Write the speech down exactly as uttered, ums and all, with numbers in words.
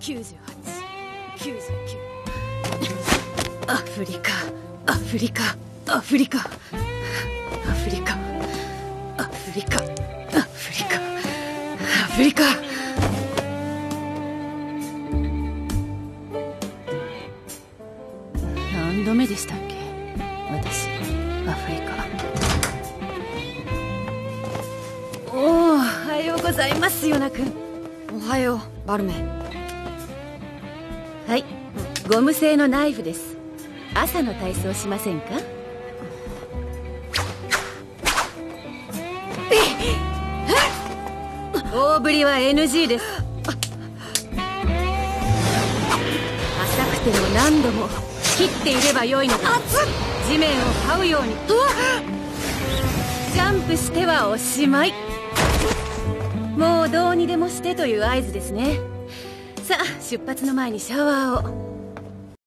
きゅうじゅうはち、きゅうじゅうきゅう。アフリカ、アフリカ、アフリカ、アフリカ、アフリカ、アフリカ、アフリカ。何度目でしたっけ、私アフリカ。おお、おはようございます、ヨナ君。おはよう、バルメ。はい、ゴム製のナイフです。朝の体操しませんか？大振りは エヌジー です。浅くても何度も切っていればよいのです。地面を這うようにジャンプしてはおしまい。もうどうにでもしてという合図ですね。さあ、出発の前にシャワーを。